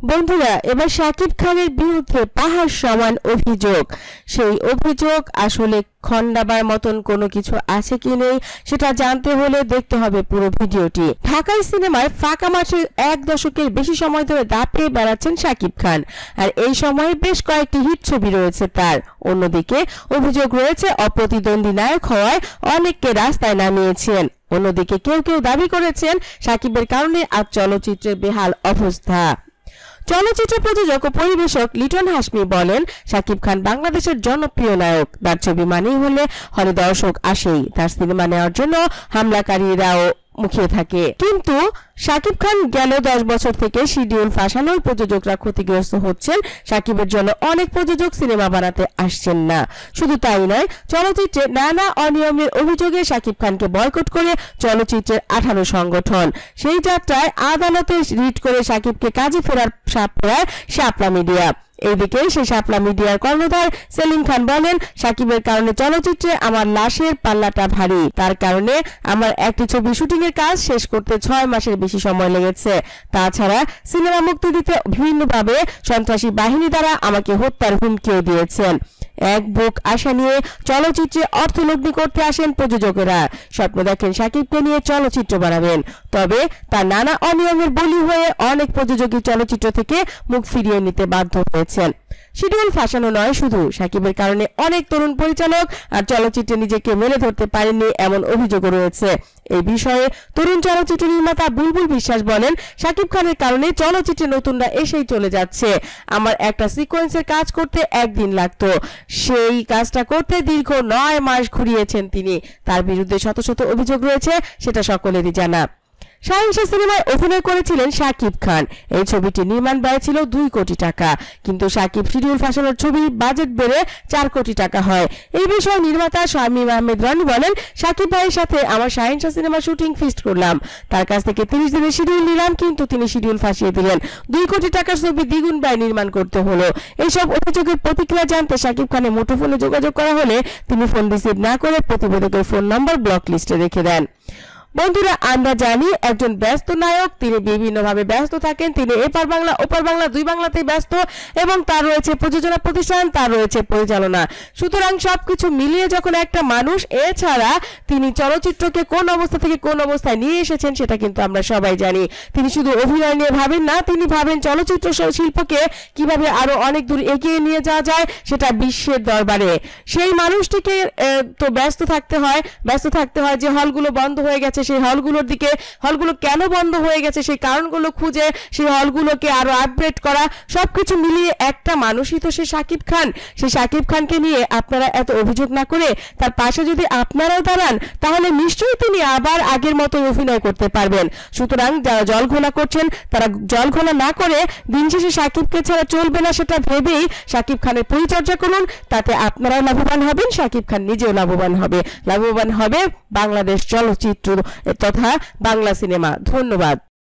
বন্ধুরা, এবার শাকিব খানের বিরুদ্ধে পাহাড় সমান অভিযোগ। সেই অভিযোগ আসলে খন্ডাবার মতন কোনো কিছু আছে কি নেই সেটা জানতে হলে দেখতে হবে পুরো ভিডিওটি। ঢাকাই সিনেমায় ফাঁকা মাঠে 1 দশকের বেশি সময় ধরে দাপিয়ে বেড়াচ্ছেন শাকিব খান, আর এই সময়ে বেশ কয়েকটি হিট ছবি রয়েছে তার। অন্যদিকে অভিযোগ রয়েছে অপ্রতিদ্বন্দ্বী নায়ক হওয়ায় অনেককে রাস্তায় নামিয়েছেন। অন্যদিকে কেউ কেউ দাবি করেছেন শাকিবের কারণে আজ চলচ্চিত্রের বেহাল অবস্থা। চলচ্চিত্র প্রযোজক ও পরিবেশক লিটন হাশমি বলেন, শাকিব খান বাংলাদেশের জনপ্রিয় নায়ক। তার ছবি মানেই হলে হলে দর্শক আসেই, তার সিনেমা নেওয়ার জন্য হামলাকারীরাও মুখিয়ে থাকে। কিন্তু শাকিব খান গেল 10 বছর থেকে শিডিউল ফাঁসানোর প্রযোজকরা ক্ষতিগ্রস্ত হচ্ছেন। শাকিবের জন্য অনেক প্রযোজক সিনেমা বানাতে আসছেন না। শুধু তাই নয়, চলচ্চিত্রে নানা অনিয়মের অভিযোগে শাকিব খানকে বয়কট করে চলচ্চিত্রের 18 সংগঠন। সেই যাত্রায় আদালতে রিট করে শাকিবকে কাজে ফেরার সাপ ফেরায় শাপলা মিডিয়া। এইদিকে সেই শাপলা মিডিয়ার কর্ণধার সেলিম খান বলেন, শাকিবের কারণে চলচ্চিত্রে আমার লাশের পাল্লাটা ভারী। তার কারণে আমার একটি ছবি শুটিং এর কাজ শেষ করতে 6 মাসের বেশি সময় লেগেছে। তাছাড়া সিনেমা মুক্তি দিতে বিভিন্নভাবে সন্ত্রাসী বাহিনী দ্বারা আমাকে হত্যার হুমকিও দিয়েছেন। এক বুক আশা নিয়ে চলচ্চিত্রে অর্থলগ্নি করতে আসেন প্রযোজকেরা। স্বপ্ন দেখেন শাকিবকে নিয়ে চলচ্চিত্র বানাবেন, তবে তার নানা অনিয়মের বলি হয়ে অনেক প্রযোজকই চলচ্চিত্র থেকে মুখ ফিরিয়ে নিতে বাধ্য হয়েছেন। শিডিউল ফাঁসানো নয়, শুধু শাকিবের কারণে অনেক তরুণ পরিচালক আর চলচ্চিত্রে নিজেকে মেলে ধরতে পারেননি এমন অভিযোগও রয়েছে। এই বিষয়ে তরুণ চলচ্চিত্র নির্মাতা বুলবুল বিশ্বাস বলেন, শাকিব খানের কারণে চলচ্চিত্রে নতুনরা এসেই চলে যাচ্ছে। আমার একটা সিকোয়েন্সের কাজ করতে 1 দিন লাগতো, সেই কাজটা করতে দীর্ঘ 9 মাস ঘুরিয়েছেন তিনি। তার বিরুদ্ধে শত শত অভিযোগ রয়েছে, সেটা সকলেরই জানা। শাহিনশা সিনেমায় অভিনয় করেছিলেন শাকিব খান। এই ছবিটির নির্মাণ ব্যয় ছিল 2 কোটি টাকা, কিন্তু শাকিব শিডিউল ফাঁসানোর ছবির বাজেট বেড়ে 4 কোটি টাকা হয়। এই বিষয়ে নির্মাতা শামীম আহমেদ রনি বলেন, শাকিব ভাইয়ের সাথে আমার শাহিনশা সিনেমা শুটিং ফিক্সড করলাম, তার কাছ থেকে 30 দিনের শিডিউল নিলাম, কিন্তু তিনি শিডিউল ফাঁসিয়ে দিলেন। 2 কোটি টাকার ছবি দ্বিগুণ ব্যয় নির্মাণ করতে হলো। এইসব অভিযোগের প্রতিক্রিয়া জানতে শাকিব খানের মুঠোফোনে যোগাযোগ করা হলে তিনি ফোন রিসিভ না করে প্রতিবেদকের ফোন নম্বর ব্লক লিস্টে রেখে দেন। বন্ধুরা, আমরা জানি একজন ব্যস্ত নায়ক, তিনি বিভিন্নভাবে ব্যস্ত থাকেন। তিনি এপার বাংলা ওপার বাংলা 2 বাংলাতেই ব্যস্ত, এবং তার রয়েছে প্রযোজনা প্রতিষ্ঠান, তার রয়েছে পরিচালনা। সুতরাং সবকিছু মিলিয়ে যখন একটা মানুষ, এছাড়া তিনি চলচ্চিত্রকে কোন অবস্থা থেকে কোন অবস্থায় নিয়ে এসেছেন সেটা কিন্তু আমরা সবাই জানি। তিনি শুধু অভিনয় নিয়ে ভাবেন না, তিনি ভাবেন চলচ্চিত্র শিল্পকে কিভাবে আরো অনেক দূর এগিয়ে নিয়ে যাওয়া যায়, সেটা বিশ্বের দরবারে। সেই মানুষটিকে তো ব্যস্ত থাকতে হয় যে হলগুলো বন্ধ হয়ে গেছে, সেই হলগুলো কেন বন্ধ হয়ে গেছে সেই কারণগুলো খুঁজে সেই হলগুলোকে আরো আপগ্রেড করা। সবকিছু মিলিয়ে একটা মানুষই তো সে শাকিব খান। সেই শাকিব খানকে নিয়ে আপনারা এত অভিযোগ না করে তার পাশে যদি আপনারাও দাঁড়ান, তাহলে নিশ্চয়ই তিনি আবার আগের মতো অভিনয় করতে পারবেন। সুতরাং যারা জল ঘোলা করছেন, তারা জল ঘোলা না করে দিন শেষে শাকিবকে ছাড়া চলবে না সেটা ভেবেই শাকিব খানের পরিচর্যা করুন। তাতে আপনারাও লাভবান হবেন, শাকিব খান নিজেও লাভবান হবে বাংলাদেশ চলচ্চিত্র তথা বাংলা সিনেমা। ধন্যবাদ।